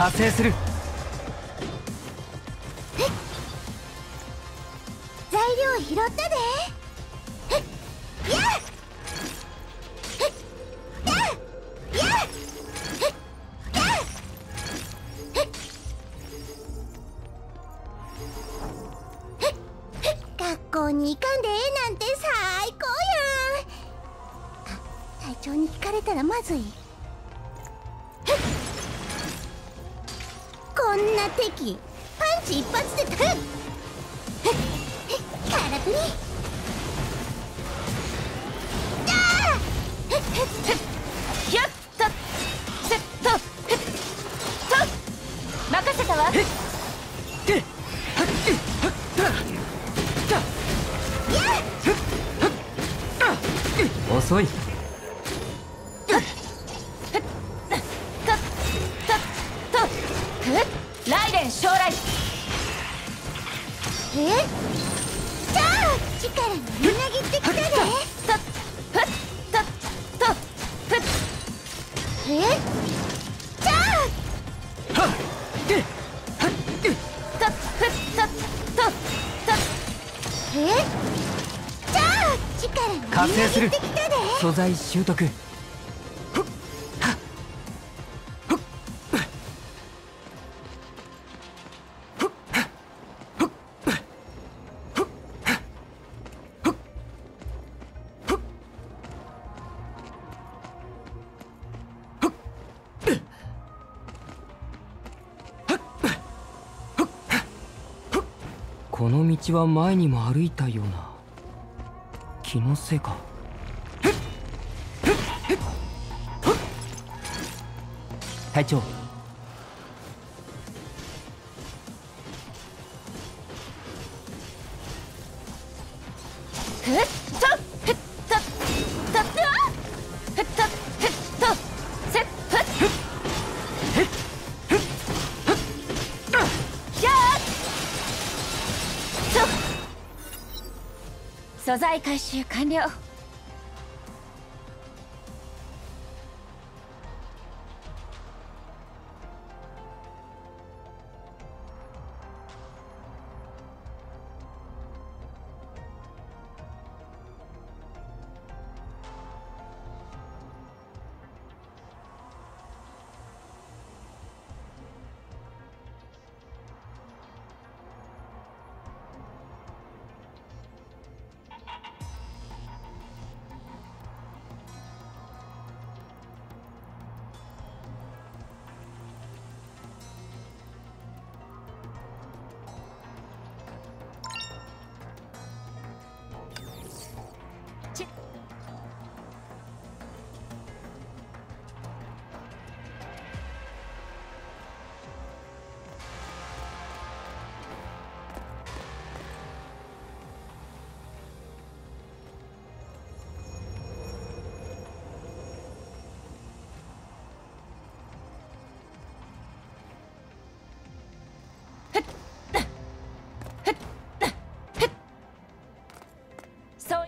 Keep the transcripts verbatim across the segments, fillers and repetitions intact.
加勢する。 材料拾ったで。やっ学校に行かんでええなんて最高やん。あ、隊長に聞かれたらまずい。こんな敵パンチ一発で空振り。 ひゃっとせっとと任せたわ。 遅い。 ライデン将来。 えじゃあ力がみなぎってきたで。えじゃあえじゃあ力がみなぎってきたで。 素材習得。この道は前にも歩いたような気のせいか。隊長、 素材回収完了。そう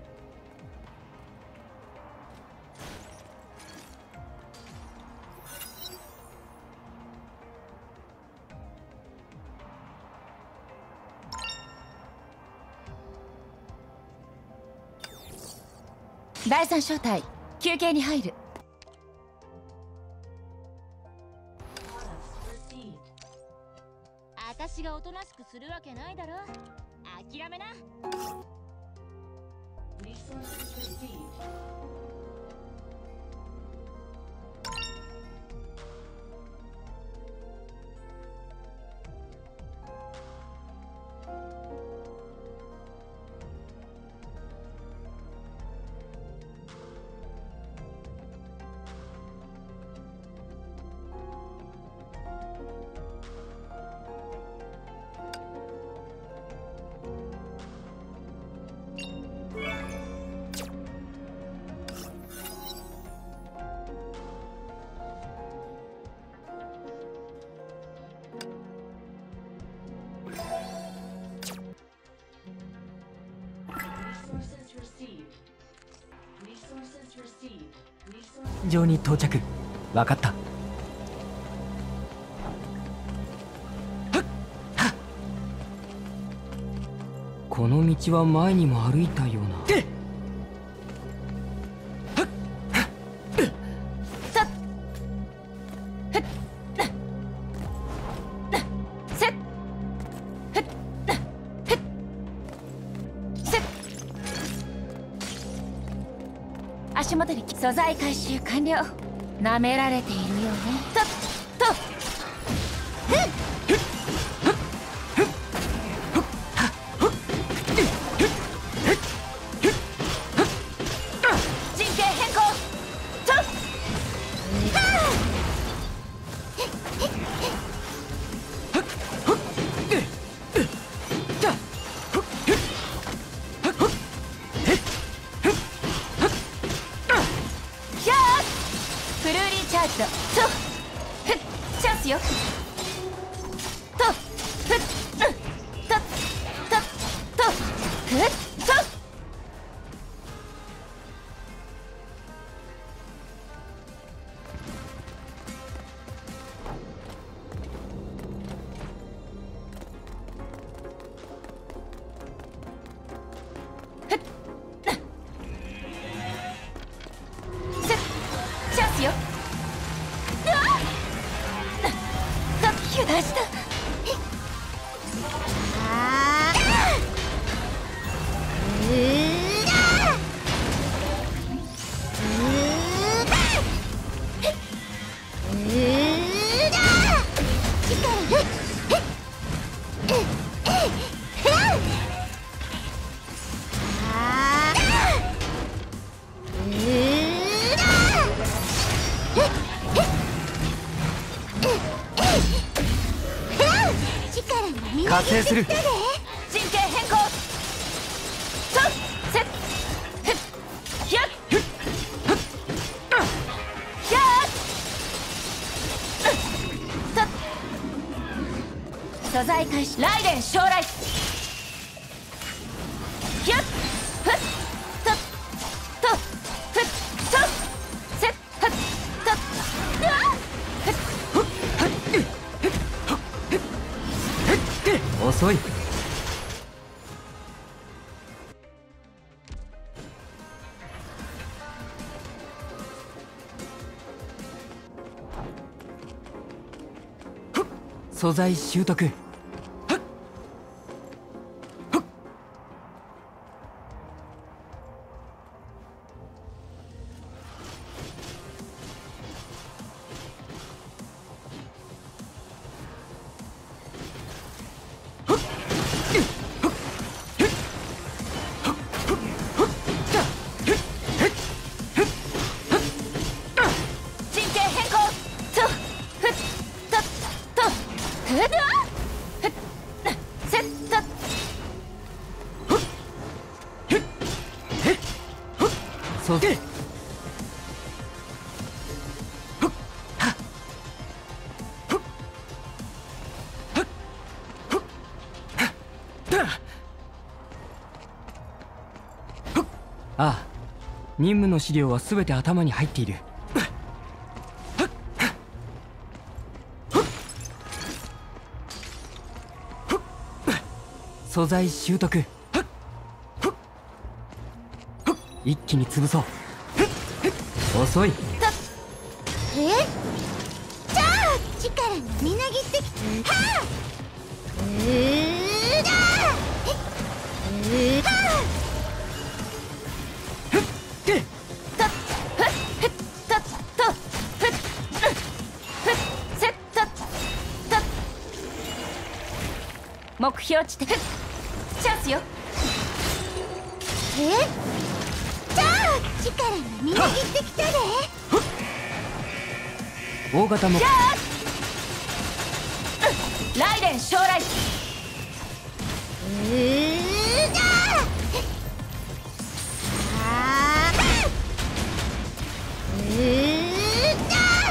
第三小隊休憩に入る。 私がおとなしくするわけないだろ。諦めな。 上に到着。分かった。 この道は前にも歩いたような。 足元に素材回収完了。舐められているようね。とと陣形変更。とフルーリーチャージだ。とふっチャンスよ。とふっうんとととふっとふっせっチャンスよ。油断した。 あーうーだうーだうーだ力ふっふっうっふらんあーうーだふっふっ加勢する。 陣形変更。とせっふっひゃっひゃっと素材開始。ライデン将来。ひゃっふっととふっとせっふっとうわっ遅い。素材習得。そうぜ。ああ、任務の資料は全て頭に入っている。素材習得。一気に潰そう。遅い。 えじゃあ力がみなぎってきた。はあうーだうーはあ目標地点チャンスよ。 えじゃあ力がみなぎってきたで。 大型目標。 ライデン将来。 うーだあーうーだ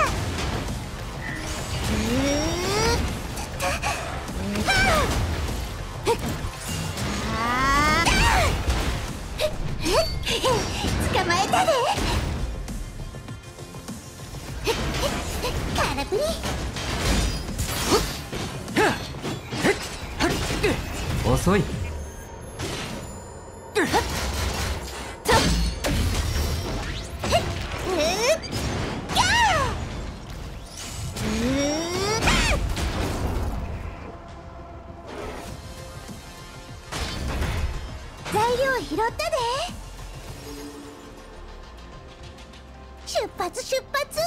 うーあー捕まえたで。空振り。 遅い。 ギャーうーだ材料拾ったで。出発出発。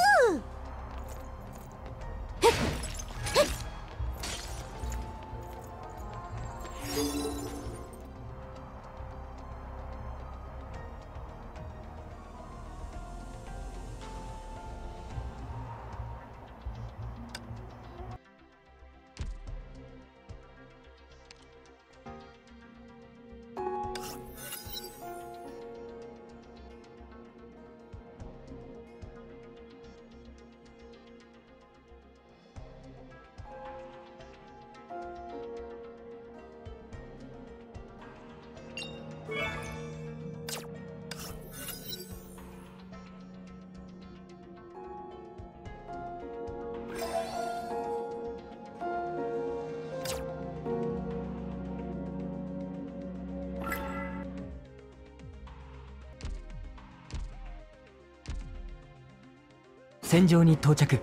戦場に到着。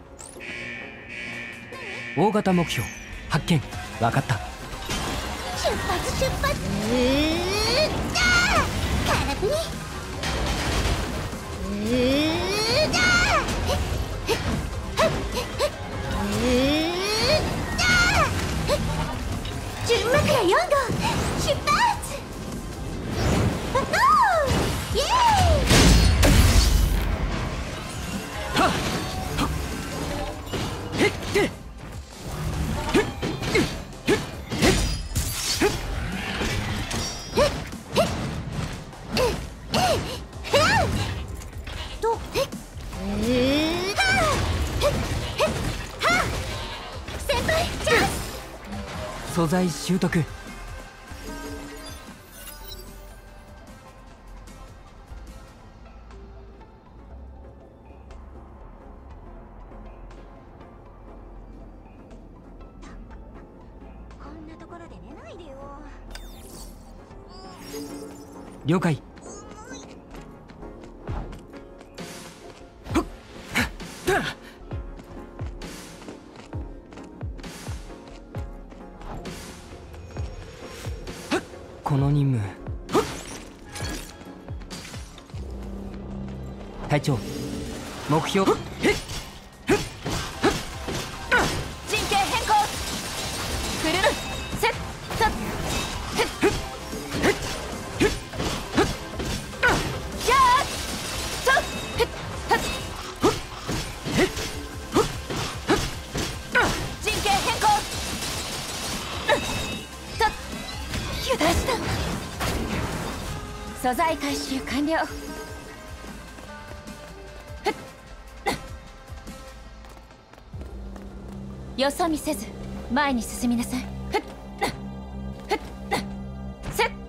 大型目標発見。分かった。 出発出発。うーだ空振り。うーだうーだ純枕よん号出発。おっとイエーイ。 素材習得。 こんなところで寝ないでよ。 了解。この任務、隊長、目標陣形変更。くるるセット。じゃあと陣形変更。と油断した。素材回収完了。よそ見せず前に進みなさい。せっ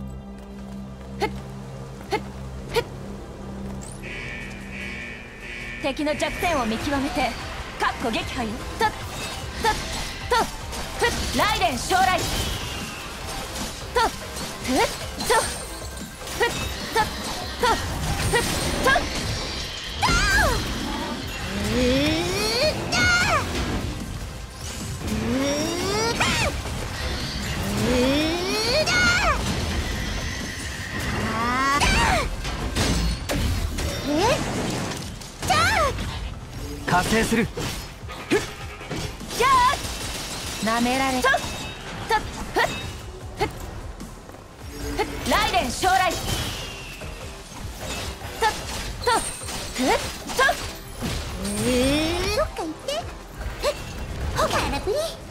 敵の弱点を見極めてかっこ撃破よ。とっとっとふっライデン将来とふっとふっととふっとうーだうーだうーだあーだえじゃあ加勢する。 じゃあなめられととふっふっふっライデン将来ととふっとうーどっか行ってふっほ空振り。